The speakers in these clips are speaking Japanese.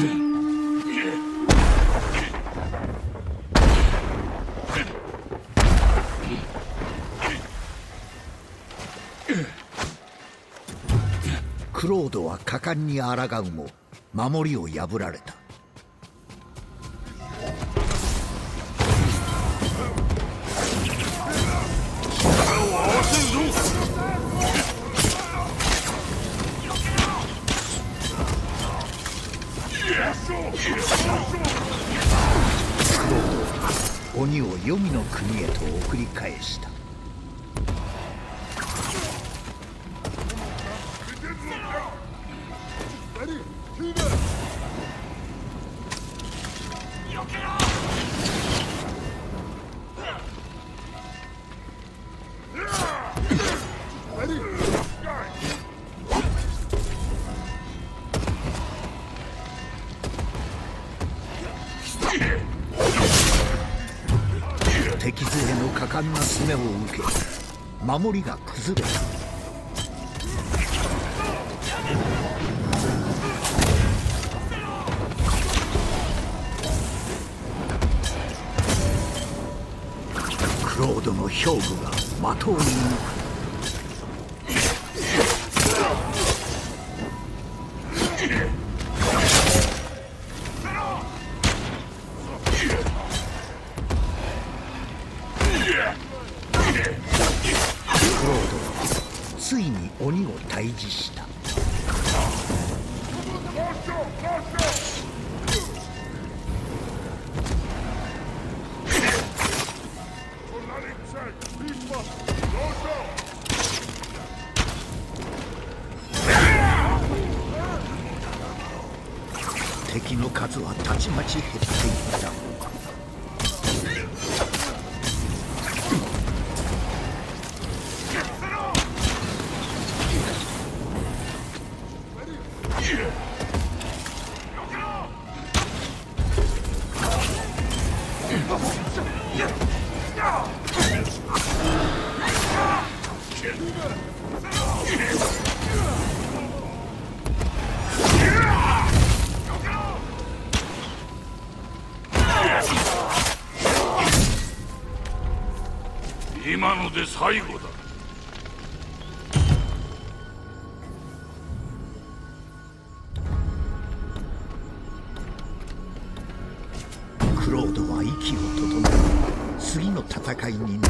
クロードは果敢に抗うも守りを破られた。鬼を黄泉の国へと送り返した。敵勢の果敢な攻めを受け、守りが崩れた。クロードの兵具が的を射抜く。ついに鬼を退治した。敵の数はたちまち減っていった。 今ので最後だ。 クロードは息を整え、次の戦いに臨んだ。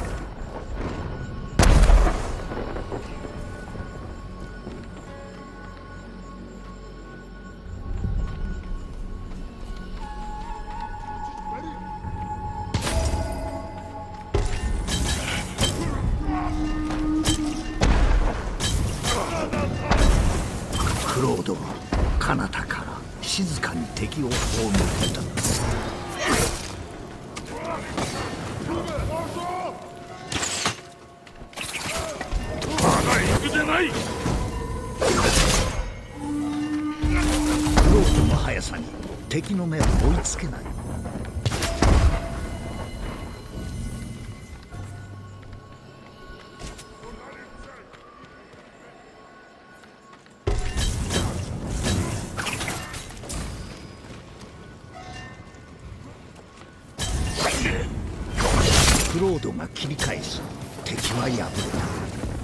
クロードは彼方から静かに敵を葬った。 ない。クロードの速さに敵の目は追いつけない。クロードが切り返し、敵は敗れた。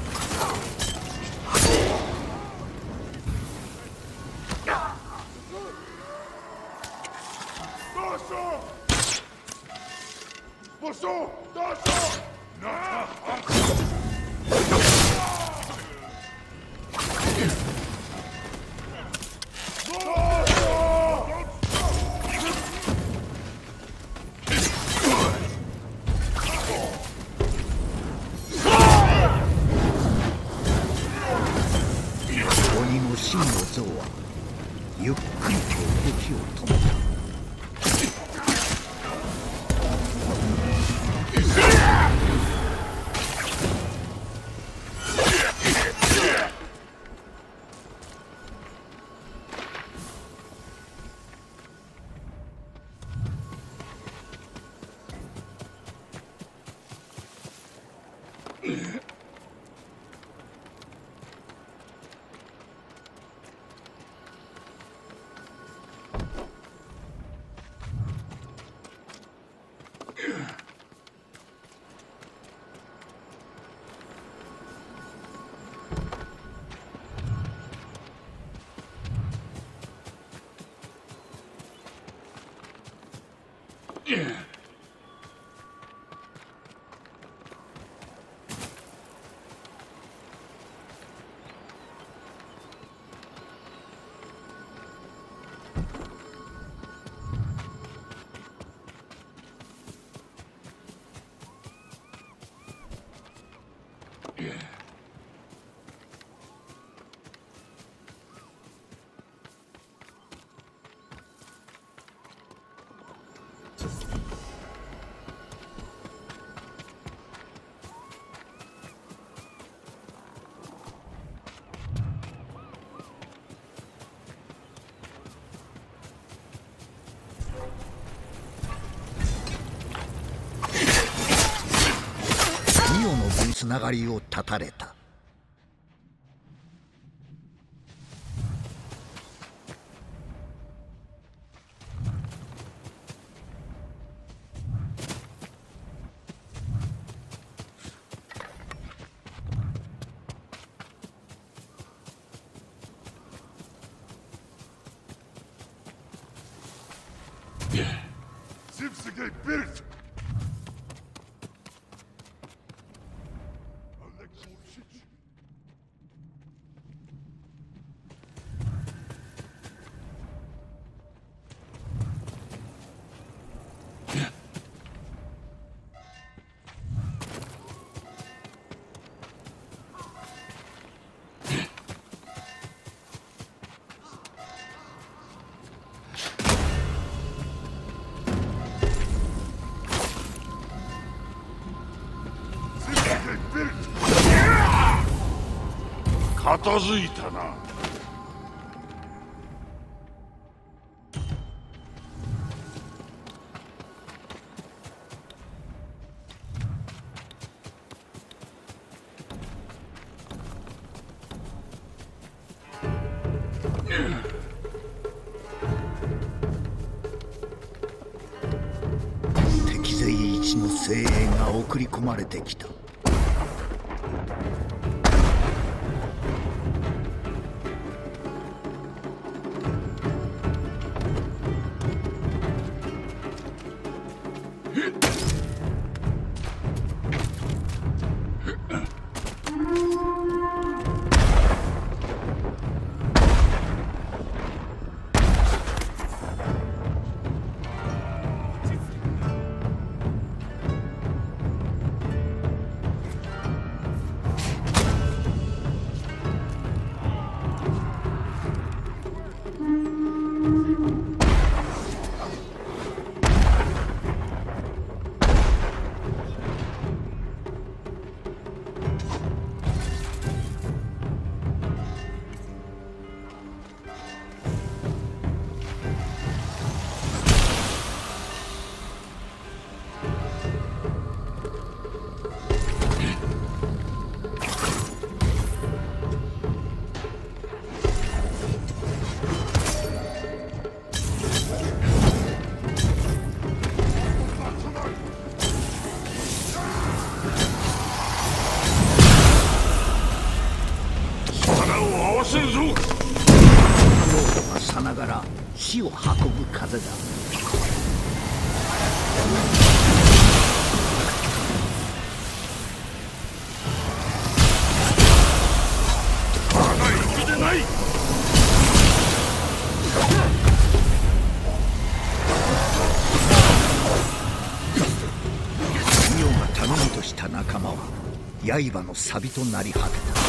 鬼の真の像はゆっくりと動きを止めた。 ながりを断たれた。 Zipsegay Birt! Alexovchich! Zipsegay Birt! 片付いたな。 敵勢一の精鋭が送り込まれてきた。 せんぞ。 ロードがさながら死を運ぶ風だ。 まだ行くでない。 ミオが頼みとした仲間は刃の錆となり果てた。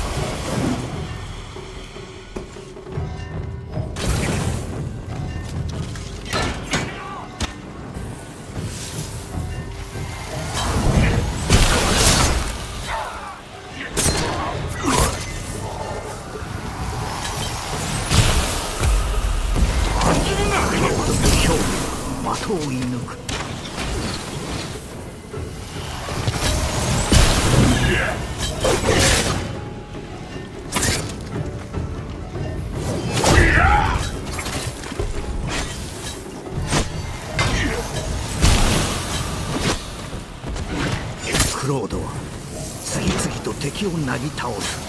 的を射抜く。クロードは次々と敵をなぎ倒す。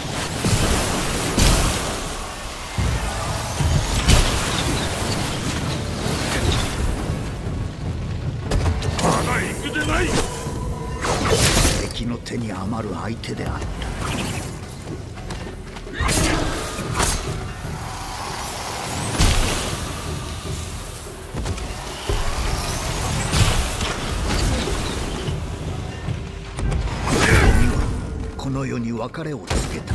敵の手に余る相手であった。この世に別れを告げた。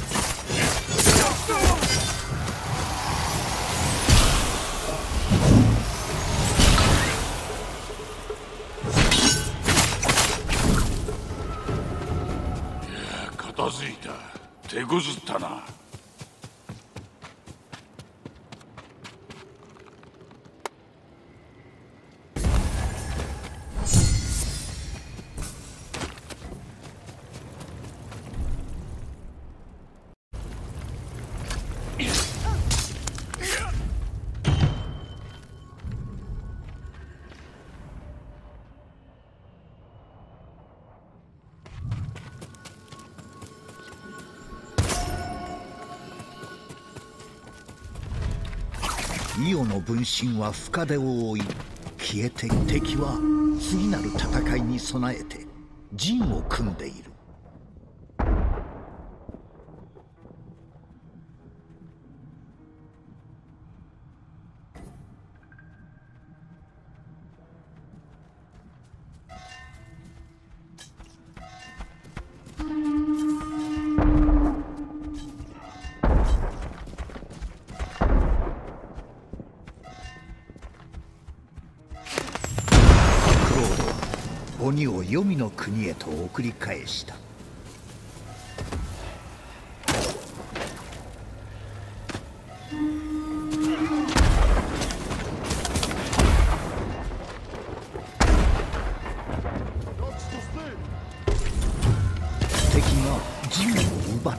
片付いた。手こずったな。 イオの分身は深手を負い消えて、敵は次なる戦いに備えて陣を組んでいる。鬼を黄泉の国へと送り返した。敵が陣を奪った。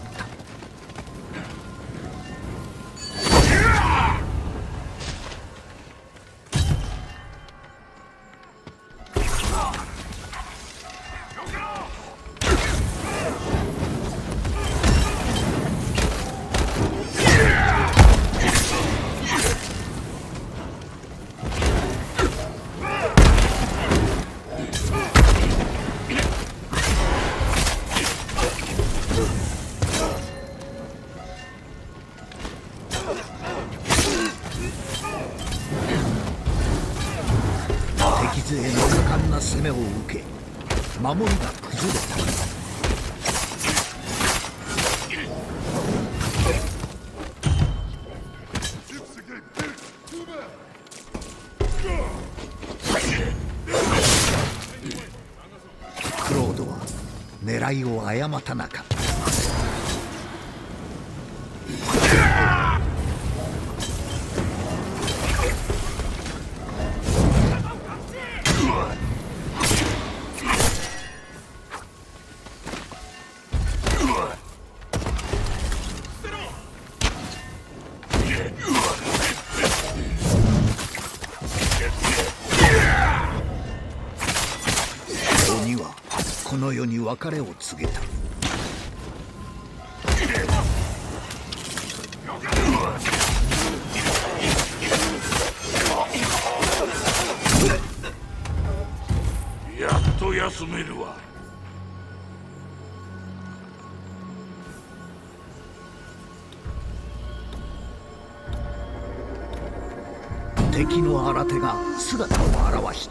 敵勢の果敢な攻めを受け、守りが崩れた。クロードは狙いを誤ったなかった。鬼はこの世に別れを告げた。 やっと休めるわ。 敵の新手が姿を現した。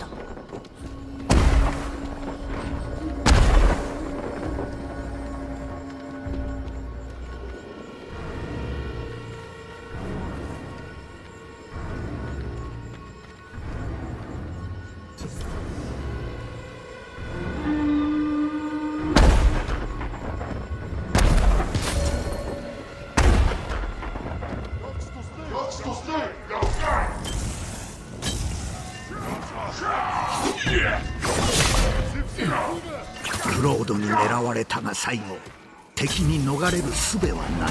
クロードに狙われたが最後、敵に逃れる術はない。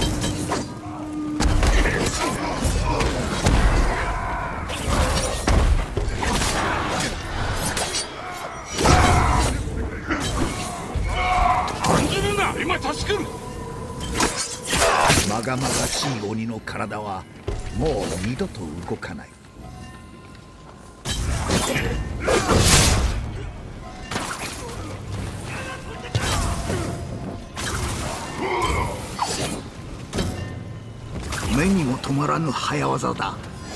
進むんだ、今助ける。 まがまがしい鬼の体はもう二度と動かない。目にも止まらぬ早業だ。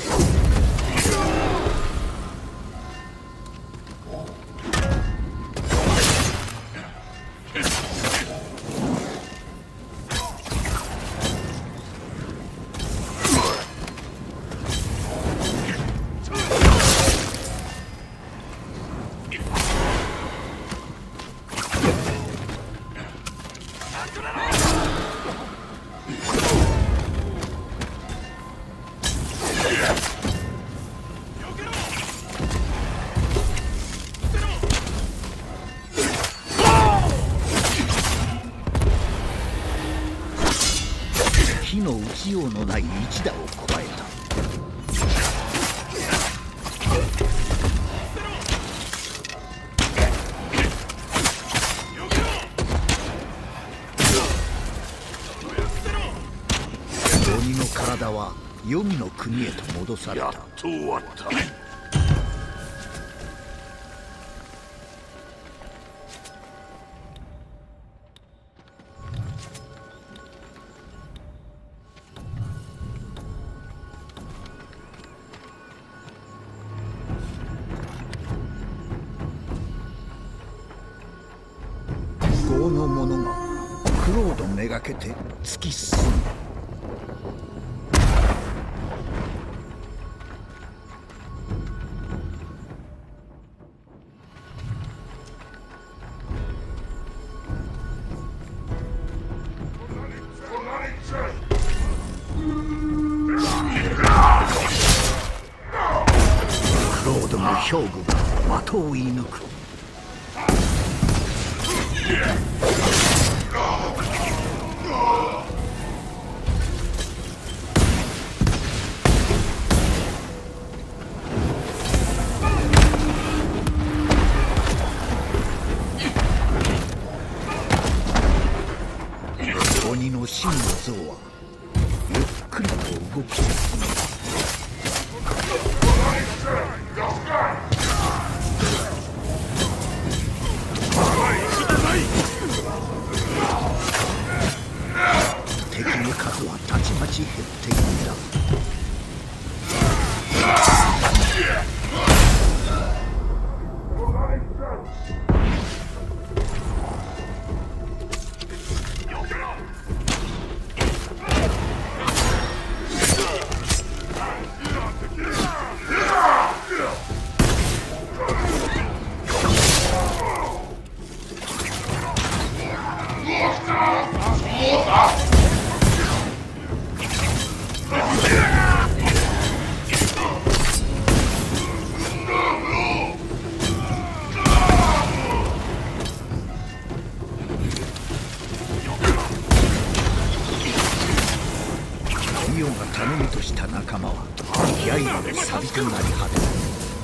火の打ちようのない一打を加えた。鬼の体は黄泉の国へと戻されやた。 っと終わった。 豪の者がクロードめがけて突き進む。クロードの兵具が的を射抜く。鬼の真の像はゆっくりと動き進む。敵の数はたちまち減っていった。ミオが頼みとした仲間は刃で錆びとなり果てた。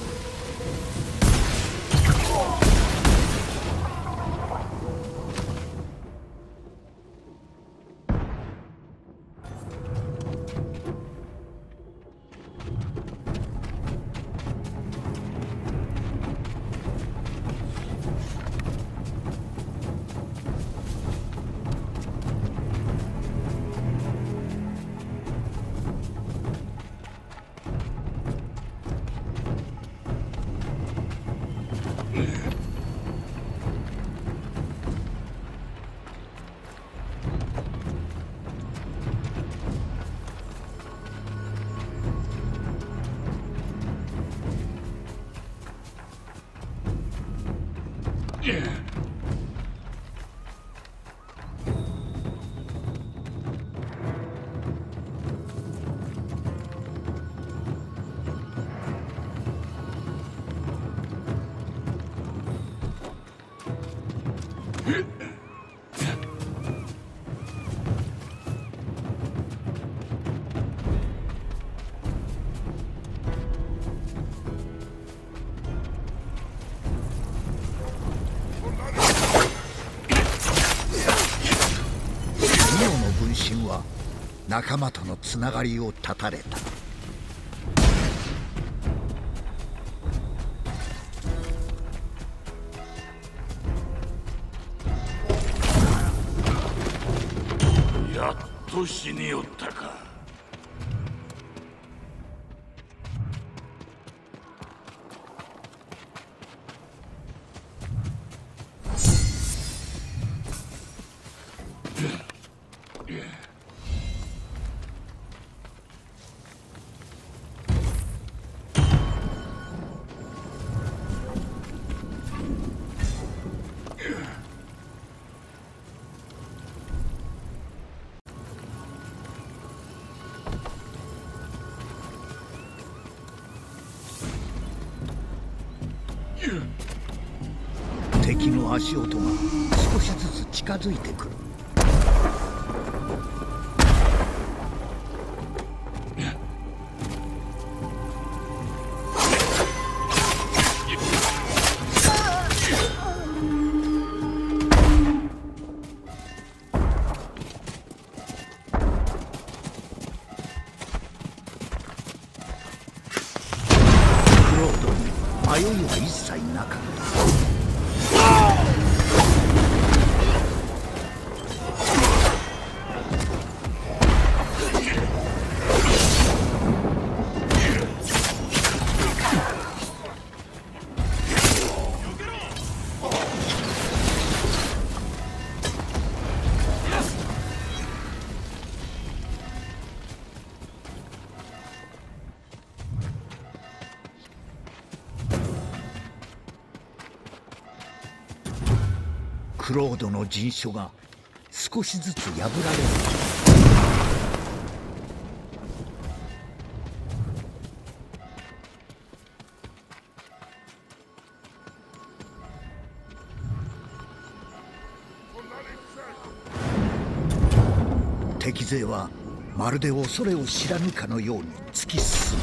ミオの分身は仲間とのつながりを断たれた。 やっと死によったか。敵の足音が少しずつ近づいてくる。 ドに迷いは一切なかった。クロードの陣所が少しずつ破られる。敵勢はまるで恐れを知らぬかのように突き進む。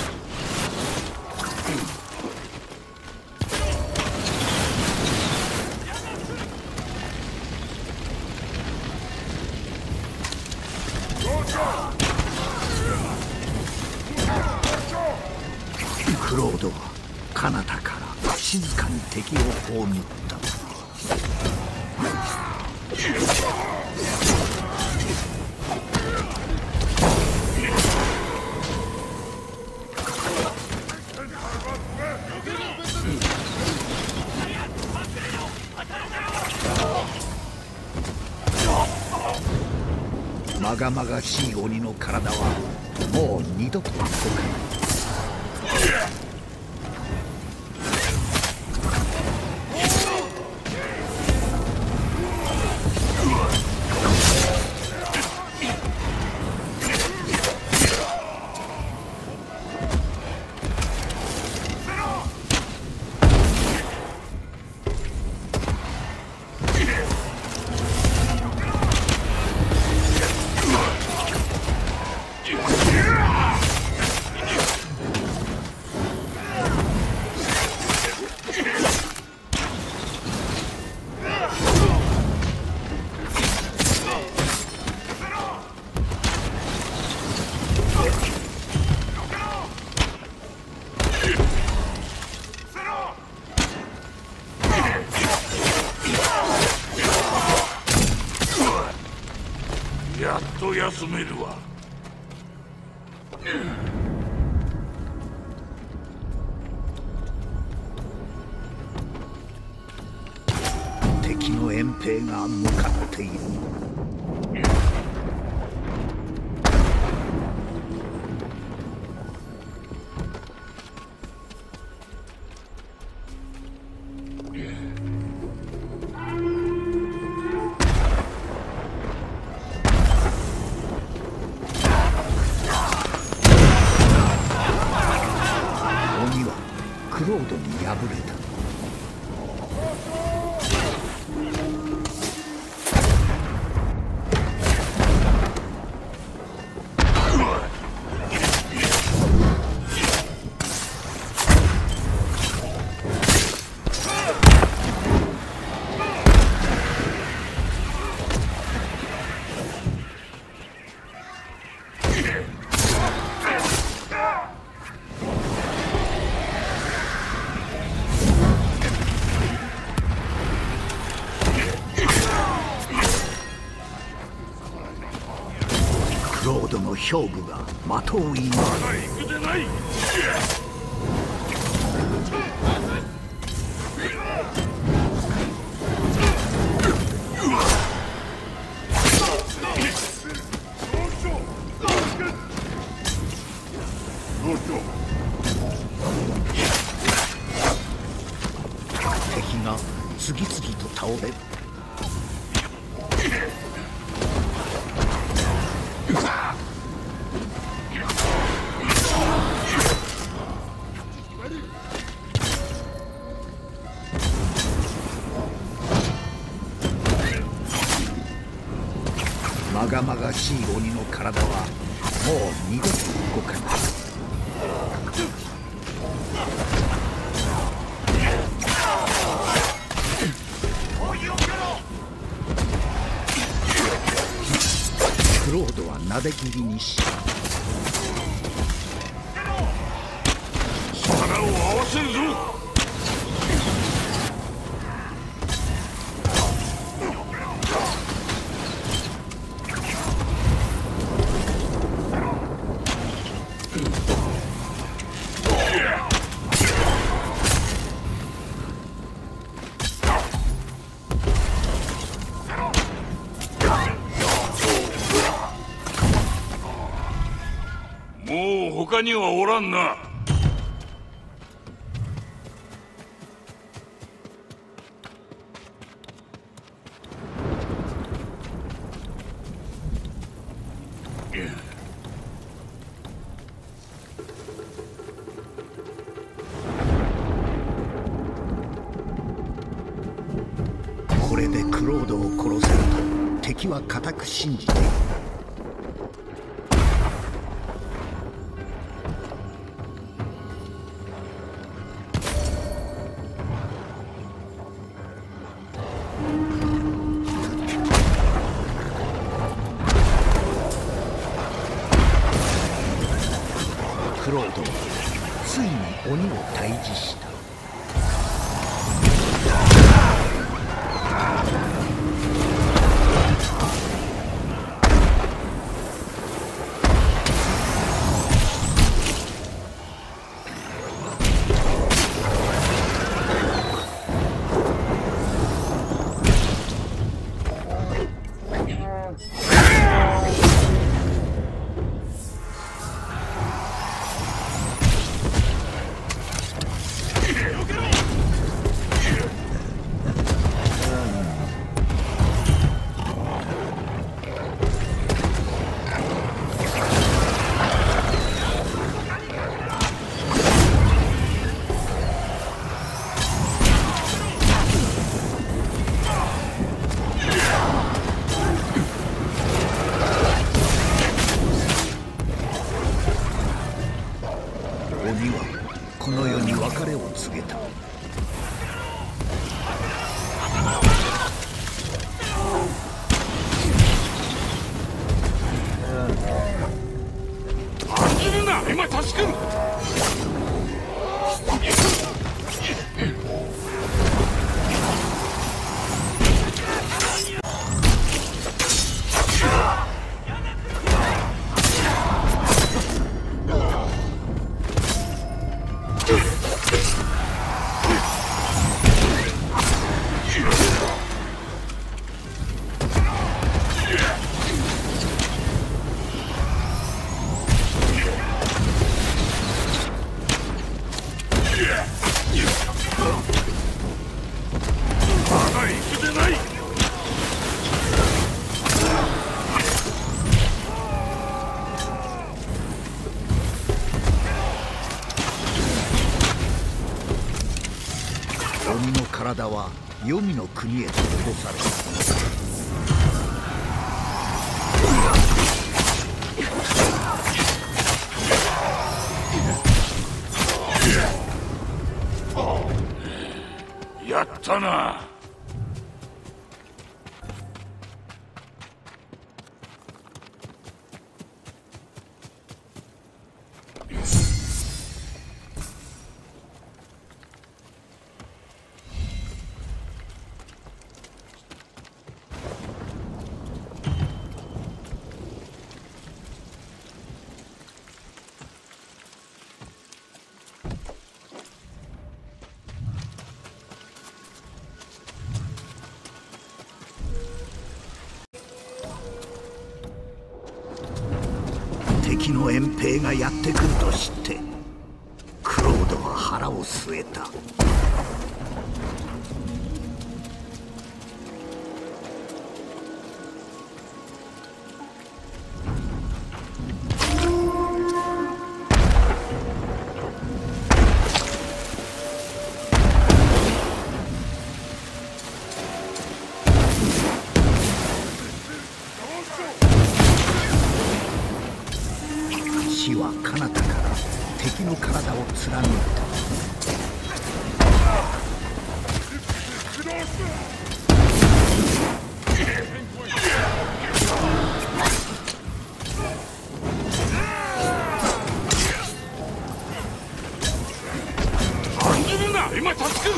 クロードは彼方から静かに敵を葬った。まがまがしい鬼の体はもう二度と動かない。 やっと休めるわ。 敵の遠兵が向かっている。クロードに敗れた。クロードの兵具が的を射抜く。 行くでない。 敵が次々と倒れる。まがまがしい鬼の体はもう二度と動かない。クロードはなで斬りにし力を合わせせんぞ。もう他にはおらんな。 これでクロードを殺せると敵は固く信じている。クロードはついに鬼を退治した。鬼はこの世に別れを告げた。 案じるな、エマタシ君。鬼の体は黄泉の国へと戻された。やったな。敵の遠兵がやってくると知ってクロードは腹を据えた。死は彼方から敵の体を貫いた。 今助ける。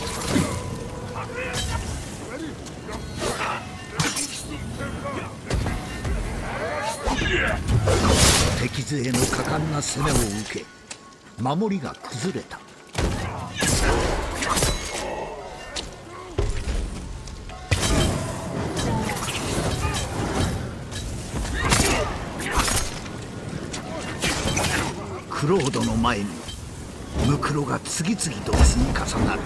敵勢の果敢な攻めを受け守りが崩れた。クロードの前にムクロが次々と積み重なる。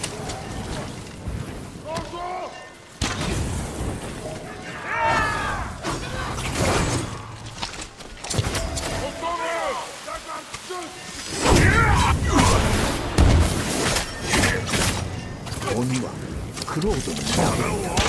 鬼はクロードに敗れた。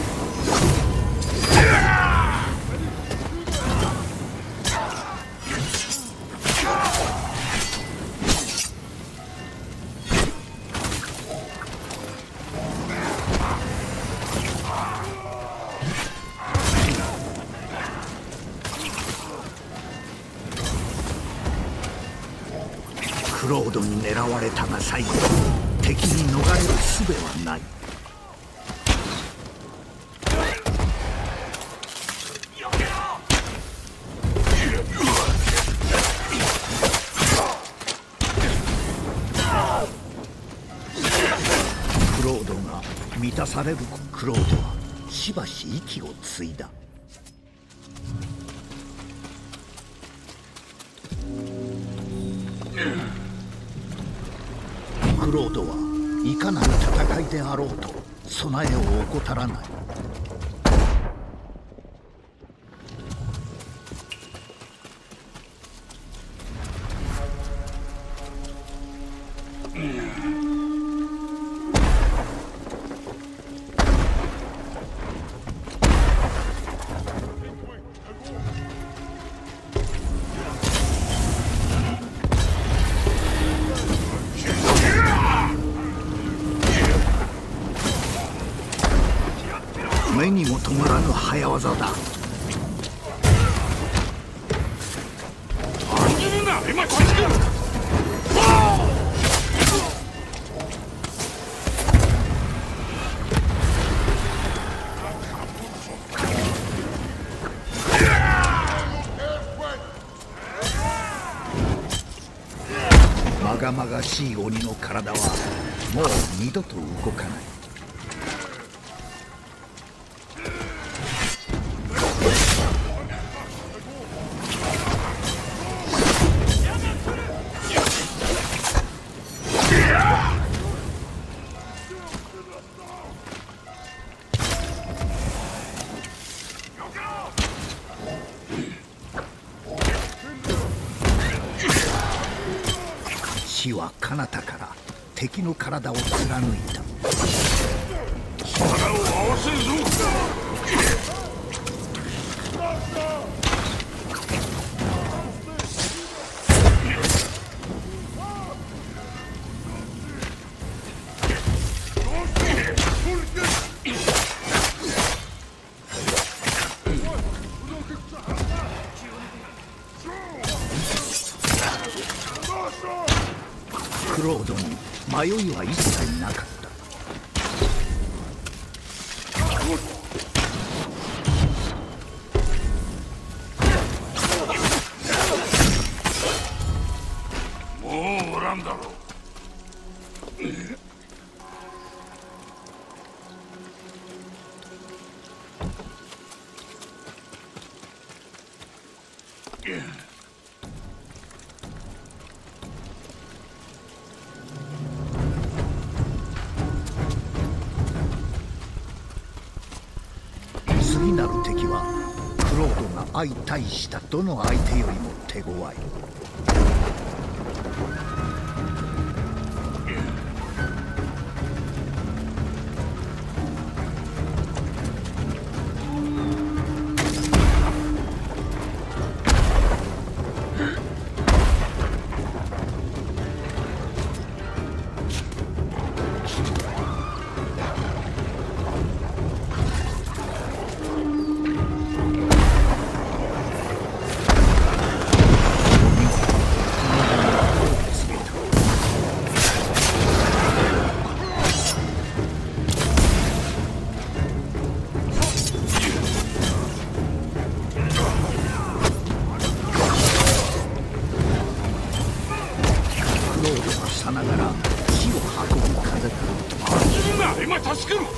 クロードに狙われたが最後敵に逃れる術はない。クロードが満たされる。クロードはしばし息をついだ。クロードはいかなる戦いであろうと備えを怠らない。目にも止まらぬ早業だ。 今助ける。 まがまがしい鬼の体はもう二度と動かない。死は彼方から敵の体を貫いた。 力を合わせるぞ。 クロードに迷いは一切なかった。 もうおらんだろう。 次なる敵はクロードが相対したどの相手よりも手強い。 さながら死を運ぶ風だ。 走るな、今助ける。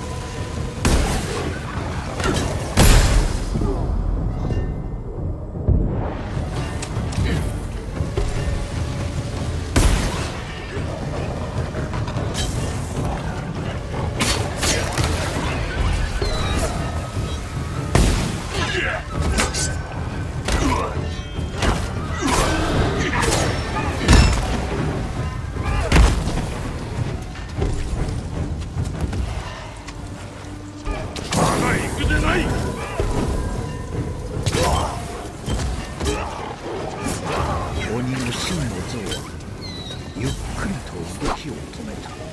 鬼の真の像はゆっくりと動きを止めた。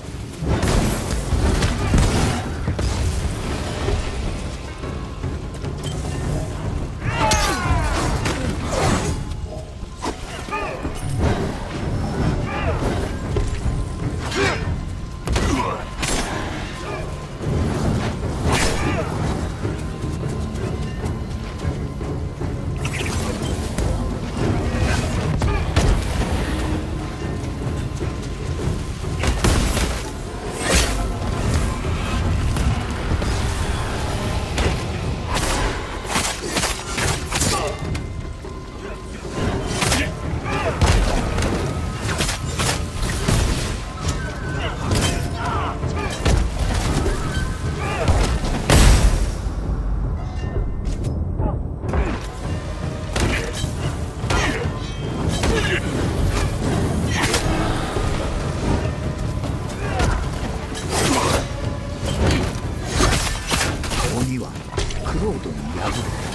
鬼はクロードに敗れた。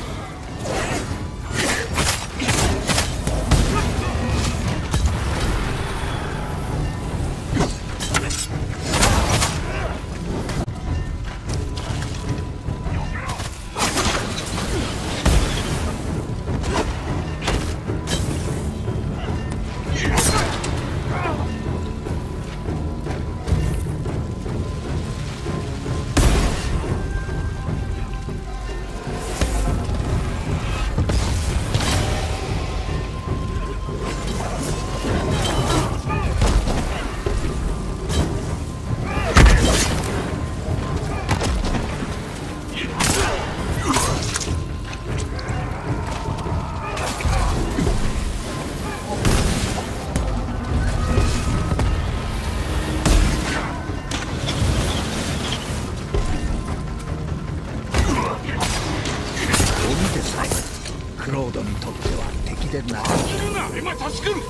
クロードにとっては敵でなかった。 走るな、今助ける。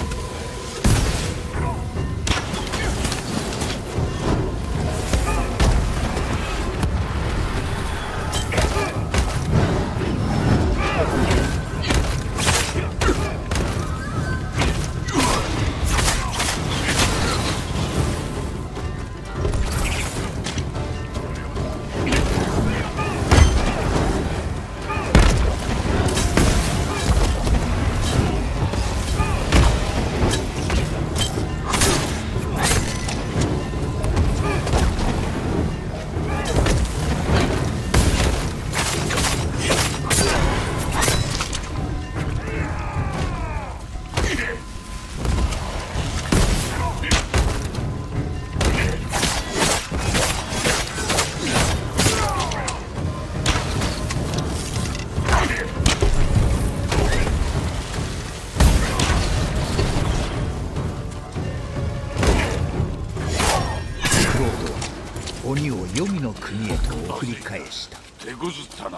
鬼を黄泉の国へと送り返した。 手こずったな。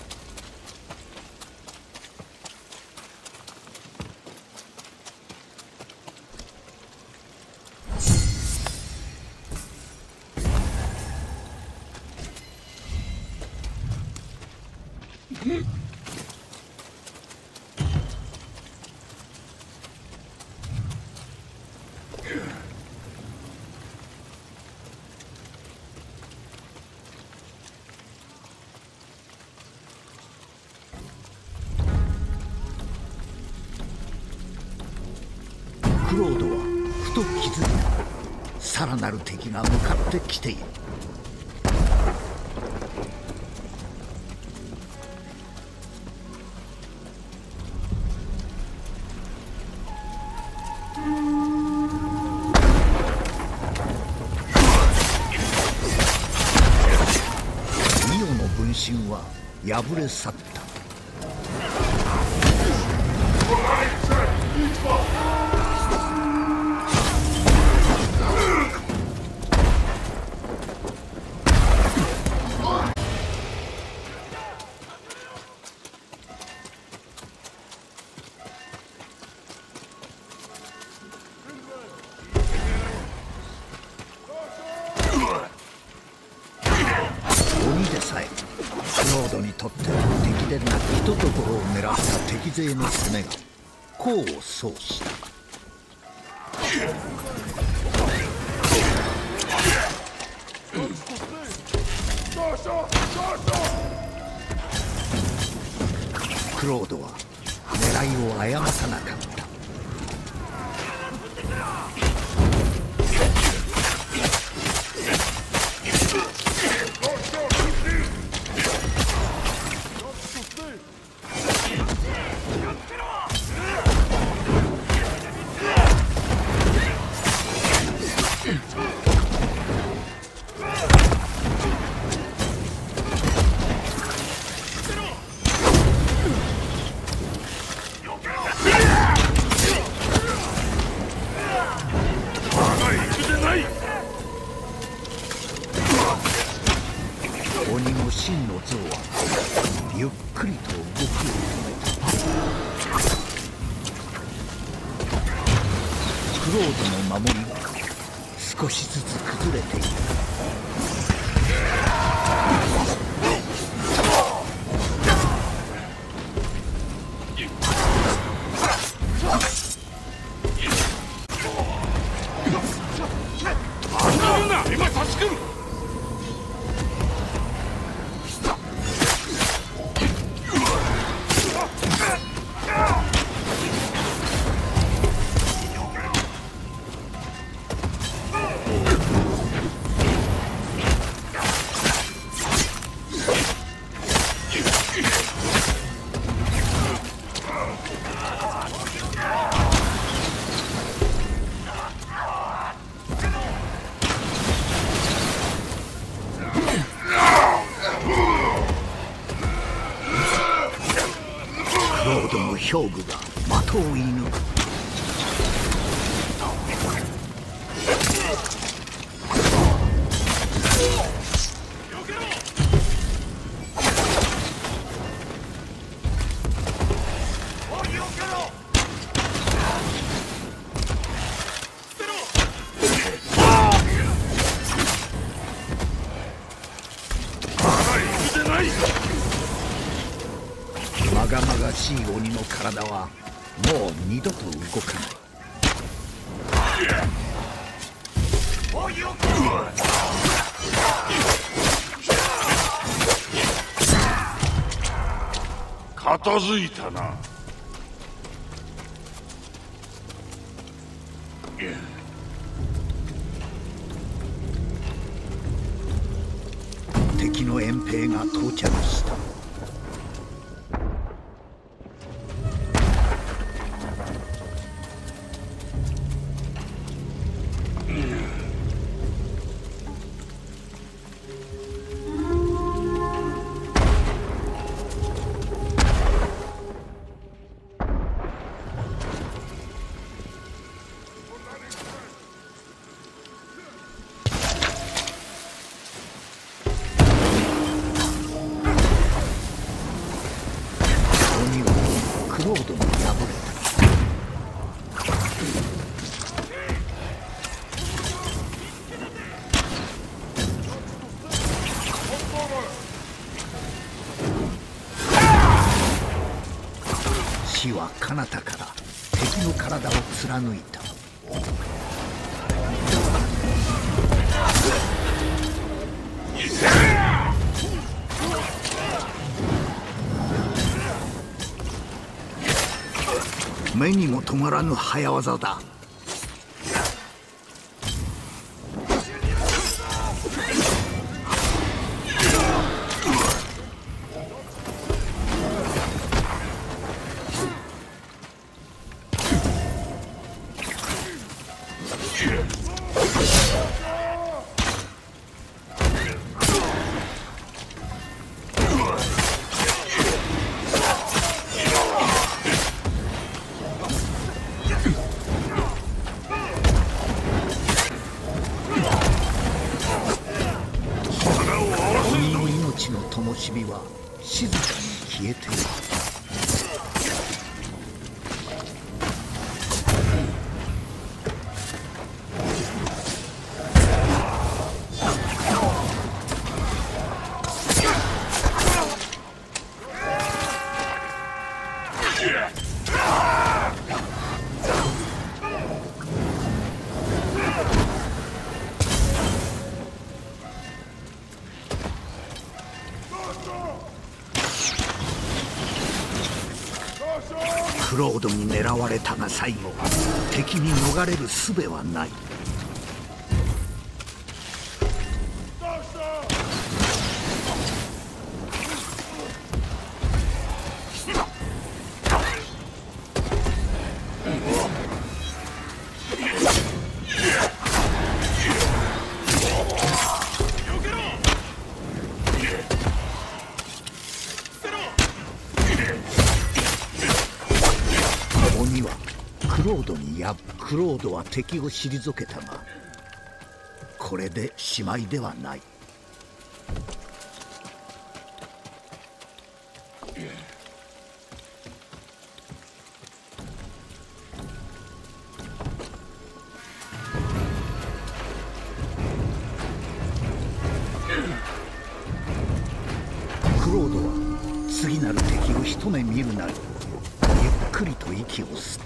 クロードはふと気づいた。さらなる敵が向かってきている。 破れ去った。にとっては敵でなくひとところを狙った敵勢の攻めが功を奏した。クロードは狙いを誤さなかった。鬼の真の像はゆっくりと動きを止めた。クロードの守りは少しずつ崩れている。 今助ける。 クロードの兵具が的を射抜く。まがまがしい鬼の体はもう二度と動かない。 片付いたな。 敵の遠兵が到着した。クロードに敗れた。死は彼方から敵の体を貫いた。目にも止まらぬ早技だ。 灯火は静かに消えている。 クロードに狙われたが最後敵に逃れる術はない。 鬼はクロードは敵を退けたが、これでしまいではない。クロードは次なる敵を一目見るなりゆっくりと息を吸った。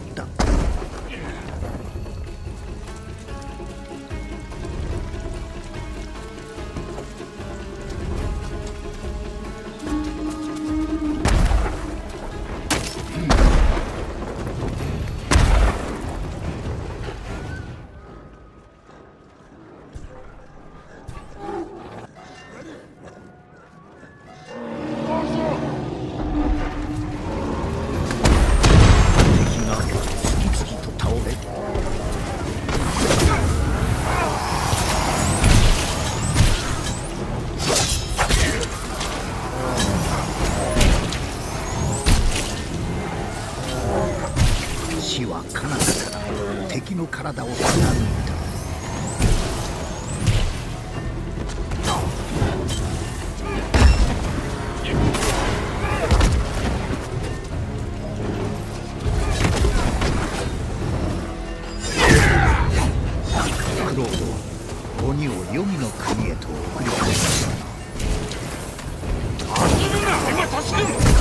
死は彼方から敵の体を貫いた。クロードは鬼を黄泉の国へと送り返した。 遊ぶな今助ける。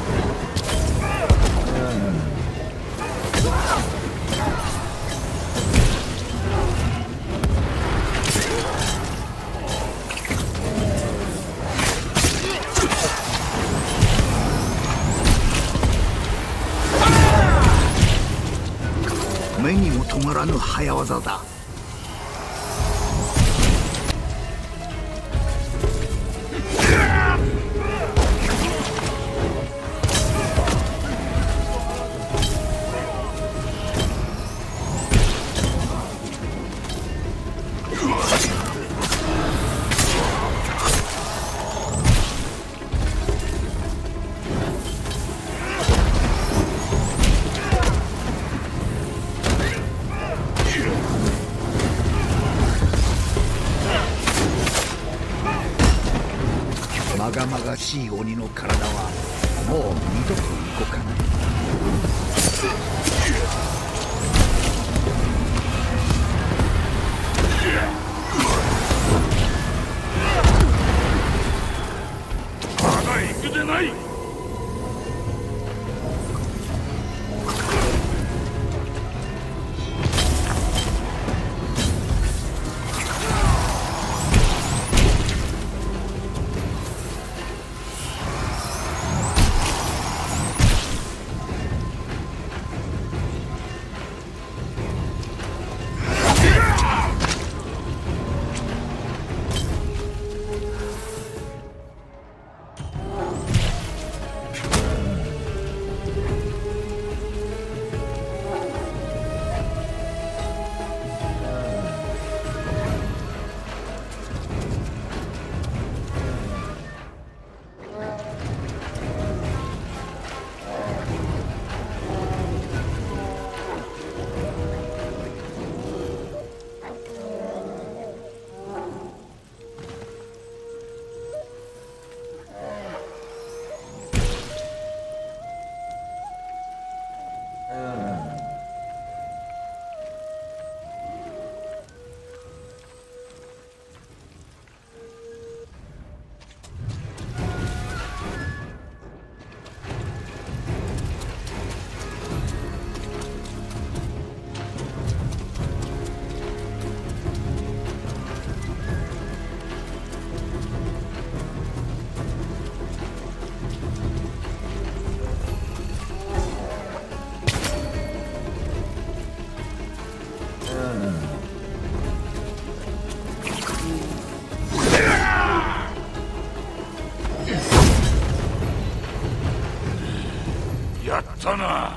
目にも止まらぬ早業だ。 まがまがしい鬼の体はもう二度と動かない。 まだ行くでない。 ったな。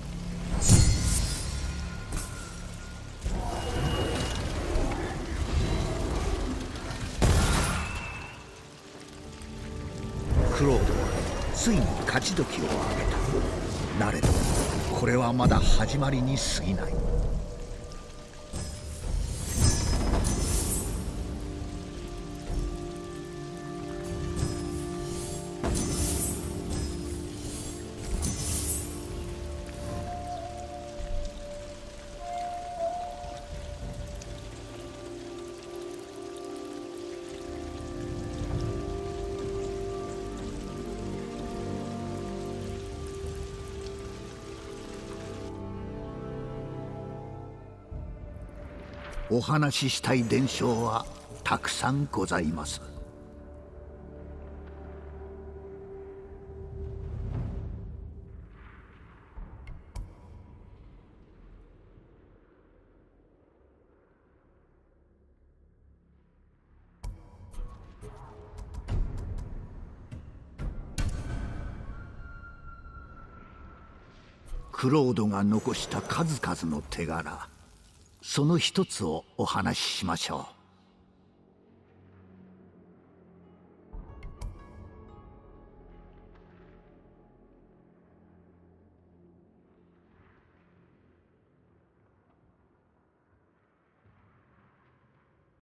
クロードはついに勝ち時を挙げた。なれどこれはまだ始まりに過ぎない。お話ししたい伝承はたくさんございます。クロードが残した数々の手柄、その一つをお話ししましょう。